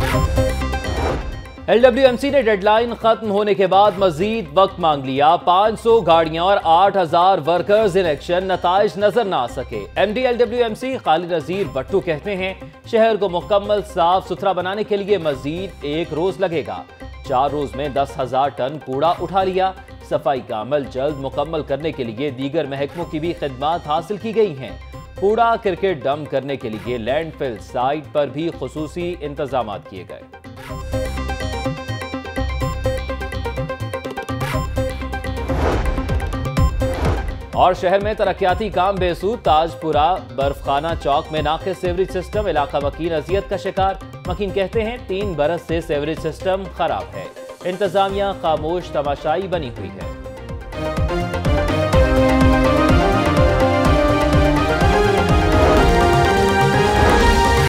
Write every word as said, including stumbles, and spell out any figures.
L W M सी ने deadline खत्म होने के बाद मजीद वक्त मांग लिया। पाँच सौ गाड़ियां और आठ हजार वर्कर्स इन एक्शन, नताइज नजर ना आ सके। M D L W M C Khalid Nazir Bhattu कहते हैं शहर को मुकम्मल साफ सुथरा बनाने के लिए मजीद एक रोज लगेगा। चार रोज में दस हजार टन कूड़ा उठा लिया। सफाई का अमल जल्द मुकम्मल करने के लिए दीगर महकमों की भी खिदमत हासिल की गई हैं। कूड़ा क्रिकेट डंप करने के लिए लैंडफिल साइट पर भी खुसूसी इंतजाम किए गए। और शहर में तरक्याती काम बेसूद, ताजपुरा बर्फखाना चौक में नाकिस सेवरेज सिस्टम, इलाका मकीन अजियत का शिकार। मकीन कहते हैं तीन बरस से सेवरेज सिस्टम खराब है, इंतजामिया खामोश तमाशाई बनी हुई है।